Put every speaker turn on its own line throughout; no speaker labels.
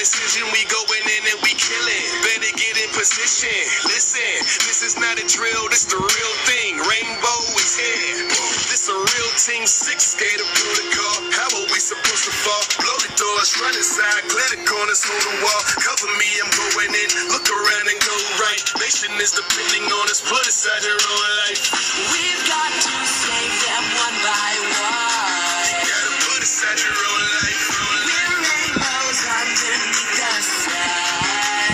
decision, we going in and we killing. Better get in position. Listen, this is not a drill, this the real thing. Rainbow is here. This a real team, six skater protocol. How are we supposed to fall? Blow the doors, run inside, clear the corners, hold the wall. Cover me, I'm going in. Look around and go right. Nation is depending on us. Put aside your own life.
We've got to save them one by one.
You gotta put aside your own life.
We're rainbows underneath the sun.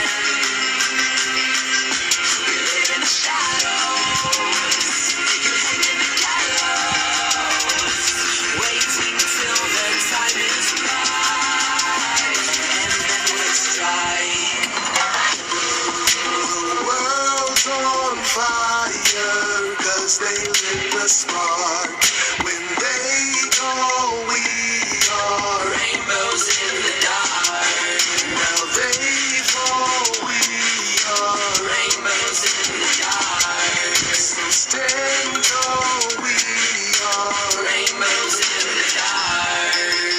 We live in the shadows. You hang in the gallows. Waiting till the time is right. And then we'll strike.
The world's on fire, 'cause they lit the spark. When they go, we are
Rainbows in the dark.
now they fall, we are
Rainbows in the dark.
so stand tall, we are
Rainbows in the dark.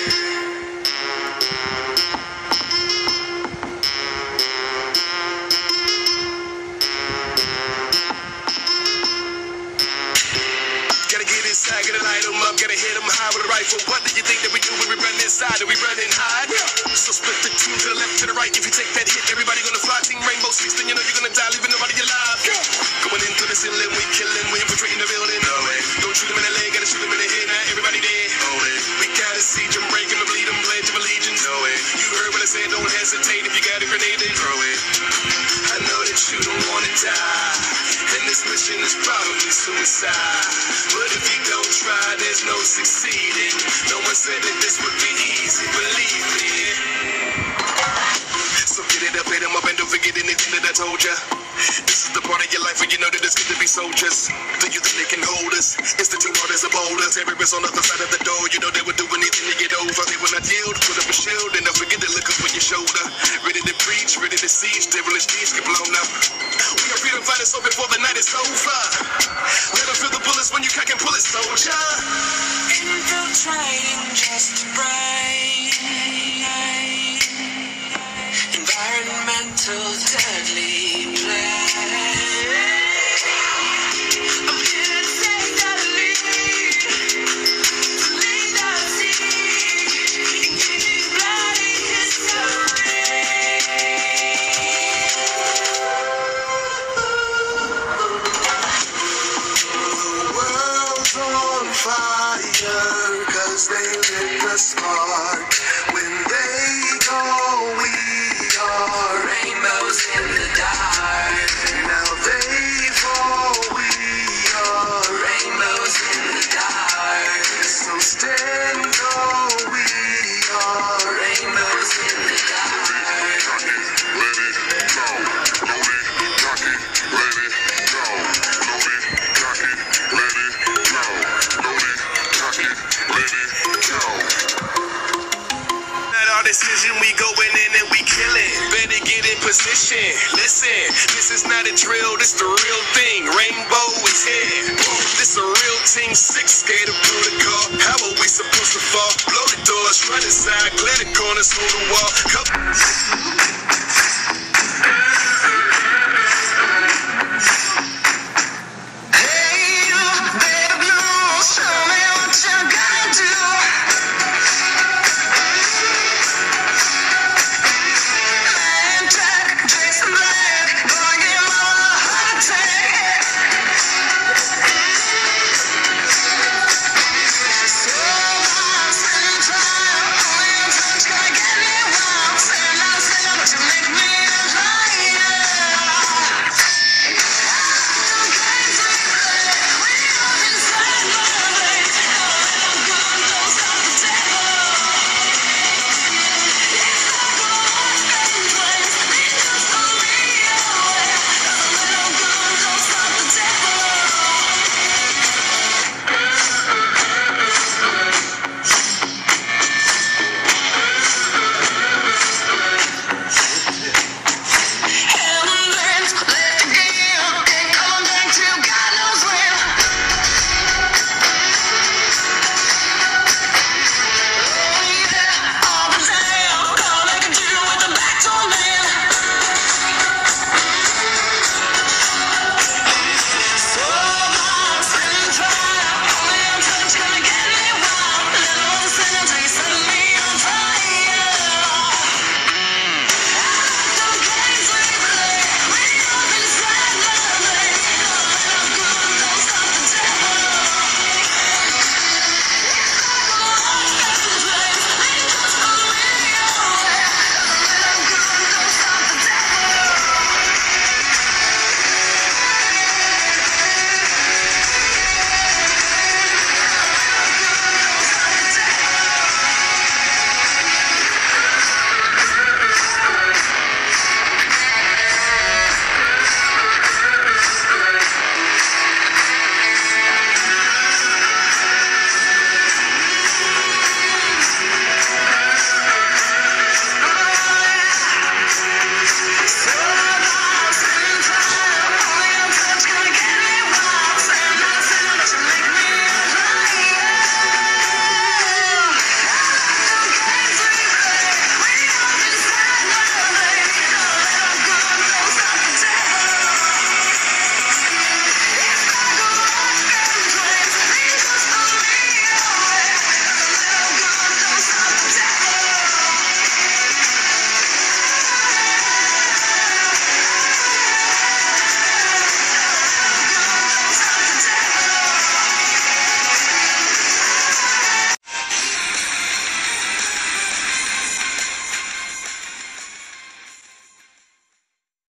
Gotta get inside, gotta light 'em up, gotta hit 'em high with a rifle. What do you think that we do when we run inside? Do we run and hide? So split the team to the left, to the right. If you take that hit, everybody gonna fly. Team Rainbow Six, then you know you're gonna die, leaving nobody alive. Going into the ceiling, we killing, we infiltrating the building. Don't shoot 'em in the leg, gotta shoot 'em in the head. Now everybody dead. We gotta siege 'em, break 'em, and bleed 'em, pledge of allegiance. You heard what I said, don't hesitate. If you got a grenade, then throw it. I know that you don't wanna die, and this mission is probably suicide. But if you don't try, there's no succeeding. No one said that this would be easy, believe me. So get it up, hit 'em up, and don't forget anything that I told ya. This is the part of your life where you know that it's good to be soldiers. Do you think they can hold us? It's the team hard as a boulder. Terrorists on the other side of the door. You know they would do anything to get over. They will not yield. Put up a shield and don't forget to look over your shoulder. Ready to preach, ready to siege. Devilish deeds get blown up. We are freedom fighters so before the night is over. Let them feel the bullets when you cock and pull it, soldier.
Infiltrating just right. Environmental deadly play. I'm here to take the lead. To lead the team. And give you bloody history.
The world's on fire, 'cause they lit the spark. When they go, we are
Rainbows in the dark.
now they fall, we are
Rainbows in the dark.
so stand tall, we are
Rainbows in the dark.
Let it go. Load it, cock it, let it go. Load it, cock it, let it go. Load it, cock it, let it go.
Not our decision, we going in and we killing. Better get in position. Listen, this is not a drill, this the real thing. Rainbow is here. This a real team, six skater protocol. How are we supposed to fall? Blow the doors, run inside, clear the corners, hold the wall. Cover